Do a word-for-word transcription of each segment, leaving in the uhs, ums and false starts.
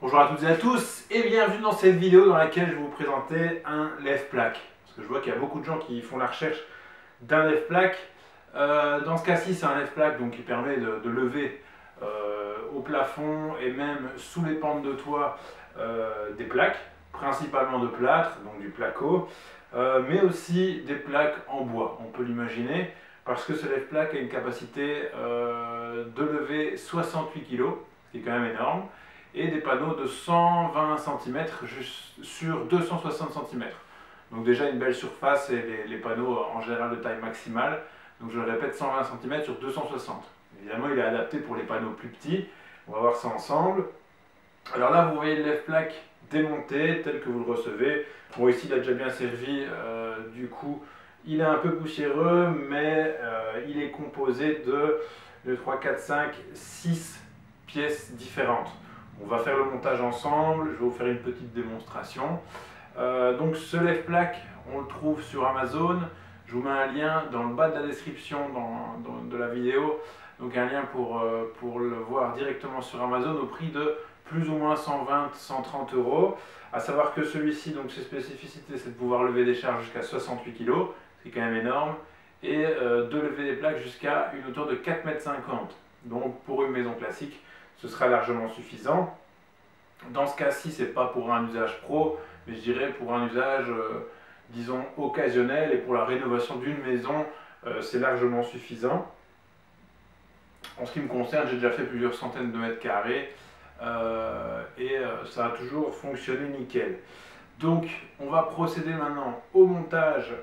Bonjour à toutes et à tous et bienvenue dans cette vidéo dans laquelle je vais vous présenter un lève-plaque. Parce que je vois qu'il y a beaucoup de gens qui font la recherche d'un lève-plaque. Euh, dans ce cas-ci, c'est un lève-plaque donc qui permet de, de lever euh, au plafond et même sous les pentes de toit euh, des plaques, principalement de plâtre, donc du placo, euh, mais aussi des plaques en bois, on peut l'imaginer, parce que ce lève-plaque a une capacité euh, de lever soixante-huit kilos, ce qui est quand même énorme, et des panneaux de cent vingt centimètres sur deux cent soixante centimètres. Donc déjà une belle surface et les, les panneaux en général de taille maximale. Donc je le répète, cent vingt centimètres sur deux cent soixante. Évidemment il est adapté pour les panneaux plus petits. On va voir ça ensemble. Alors là vous voyez le lève-plaque démonté tel que vous le recevez. Bon ici il a déjà bien servi, euh, du coup il est un peu poussiéreux, mais euh, il est composé de deux, trois, quatre, cinq, six pièces différentes. On va faire le montage ensemble, je vais vous faire une petite démonstration. Euh, donc ce lève-plaque, on le trouve sur Amazon. Je vous mets un lien dans le bas de la description dans, dans, de la vidéo. Donc un lien pour, euh, pour le voir directement sur Amazon au prix de plus ou moins cent vingt à cent trente euros. A savoir que celui-ci, donc ses spécificités, c'est de pouvoir lever des charges jusqu'à soixante-huit kilos, ce qui est quand même énorme, et euh, de lever des plaques jusqu'à une hauteur de quatre mètres cinquante. Donc pour une maison classique, ce sera largement suffisant. Dans ce cas-ci, ce n'est pas pour un usage pro, mais je dirais pour un usage, euh, disons, occasionnel, et pour la rénovation d'une maison, euh, c'est largement suffisant. En ce qui me concerne, j'ai déjà fait plusieurs centaines de mètres carrés, euh, et euh, ça a toujours fonctionné nickel. Donc, on va procéder maintenant au montage.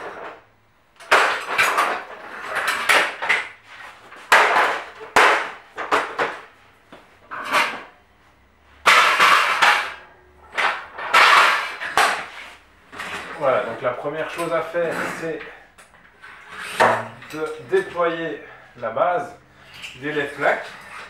Voilà, donc la première chose à faire, c'est de déployer la base des lève-plaques.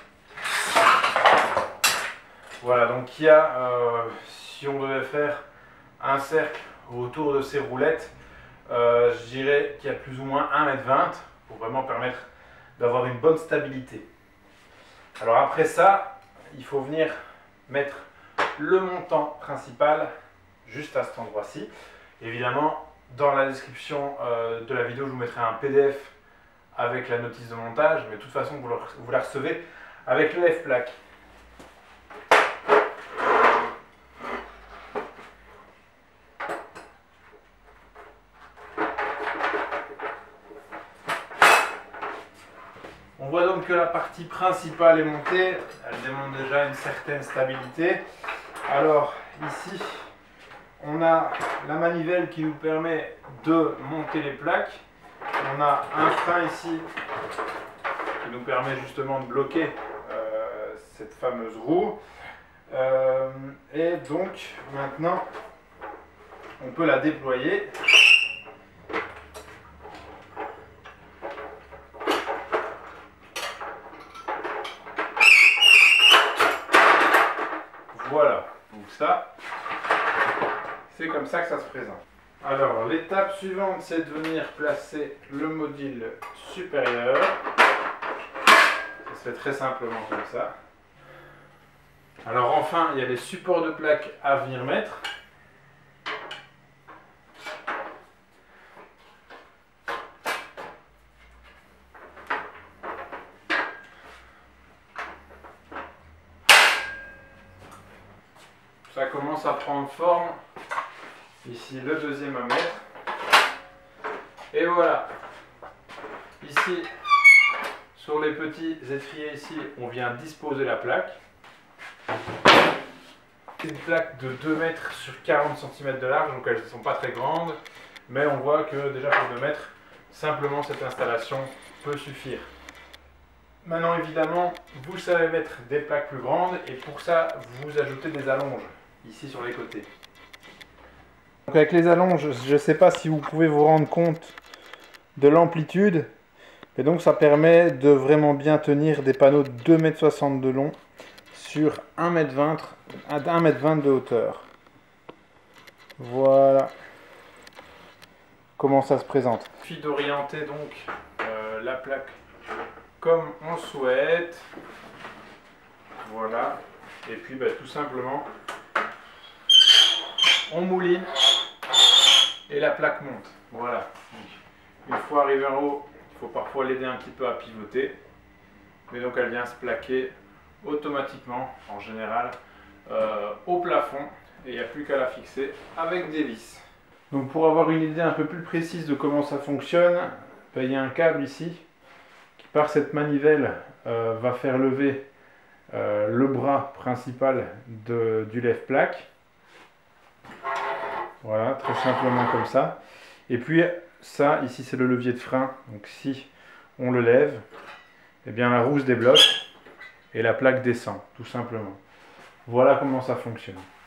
Voilà, donc il y a, euh, si on devait faire un cercle autour de ces roulettes, euh, je dirais qu'il y a plus ou moins un mètre vingt pour vraiment permettre d'avoir une bonne stabilité. Alors après ça, il faut venir mettre le montant principal juste à cet endroit-ci. Évidemment, dans la description euh, de la vidéo, je vous mettrai un P D F avec la notice de montage, mais de toute façon, vous, le, vous la recevez avec le lève-plaque. On voit donc que la partie principale est montée, elle démontre déjà une certaine stabilité. Alors ici, on a la manivelle qui nous permet de monter les plaques. On a un frein ici qui nous permet justement de bloquer euh, cette fameuse roue. Euh, et donc maintenant, on peut la déployer. Voilà, donc ça, c'est comme ça que ça se présente. Alors, l'étape suivante, c'est de venir placer le module supérieur. Ça se fait très simplement comme ça. Alors enfin, il y a les supports de plaques à venir mettre. Ça commence à prendre forme. Ici le deuxième à mettre. Et voilà. Ici, sur les petits étriers ici, on vient disposer la plaque. Une plaque de deux mètres sur quarante centimètres de large, donc elles ne sont pas très grandes. Mais on voit que déjà pour deux mètres, simplement cette installation peut suffire. Maintenant évidemment, vous savez mettre des plaques plus grandes et pour ça, vous ajoutez des allonges ici sur les côtés. Donc avec les allonges, je ne sais pas si vous pouvez vous rendre compte de l'amplitude. Et donc ça permet de vraiment bien tenir des panneaux de deux mètres soixante de long sur un mètre vingt de hauteur. Voilà comment ça se présente. Il suffit d'orienter donc euh, la plaque comme on souhaite. Voilà. Et puis bah, tout simplement, on mouline et la plaque monte. Voilà. Donc, une fois arrivé en haut, il faut parfois l'aider un petit peu à pivoter. Mais donc elle vient se plaquer automatiquement, en général, euh, au plafond. Et il n'y a plus qu'à la fixer avec des vis. Donc pour avoir une idée un peu plus précise de comment ça fonctionne, ben, il y a un câble ici qui par cette manivelle euh, va faire lever euh, le bras principal de, du lève-plaque. Voilà, très simplement comme ça. Et puis ça, ici c'est le levier de frein. Donc si on le lève, eh bien la roue se débloque et la plaque descend, tout simplement. Voilà comment ça fonctionne.